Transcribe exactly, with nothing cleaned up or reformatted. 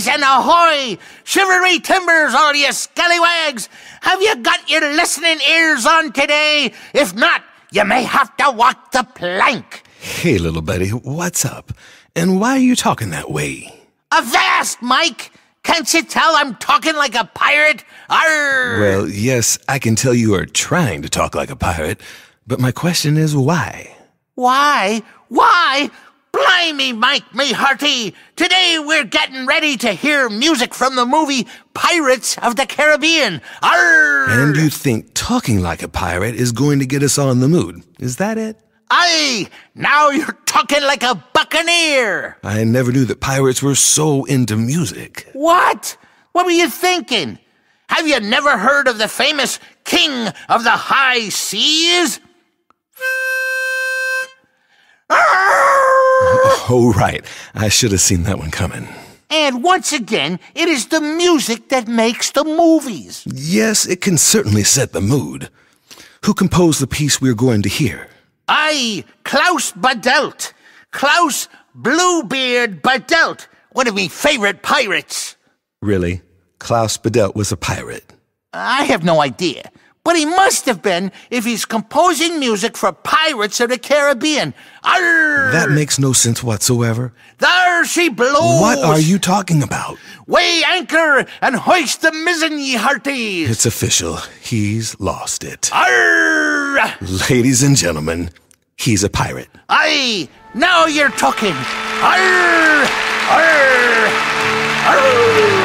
Boys and ahoy! Chivalry timbers, all you scallywags! Have you got your listening ears on today? If not, you may have to walk the plank. Hey, little buddy, what's up? And why are you talking that way? Avast, Mike! Can't you tell I'm talking like a pirate? Arr! Well, yes, I can tell you are trying to talk like a pirate, but my question is why? Why? Why? Blimey, Mike, me hearty! Today we're getting ready to hear music from the movie Pirates of the Caribbean. Arr! And you think talking like a pirate is going to get us all in the mood, is that it? Aye! Now you're talking like a buccaneer! I never knew that pirates were so into music. What? What were you thinking? Have you never heard of the famous King of the High Seas? Oh, right. I should have seen that one coming. And once again, it is the music that makes the movies. Yes, it can certainly set the mood. Who composed the piece we're going to hear? Aye, Klaus Badelt. Klaus Bluebeard Badelt, one of me favorite pirates. Really? Klaus Badelt was a pirate? I have no idea, but he must have been if he's composing music for Pirates of the Caribbean. Arr! That makes no sense whatsoever. There she blows! What are you talking about? Weigh anchor and hoist the mizzen, ye hearties! It's official. He's lost it. Arr! Ladies and gentlemen, he's a pirate. Aye, now you're talking. Arr! Arr! Arr!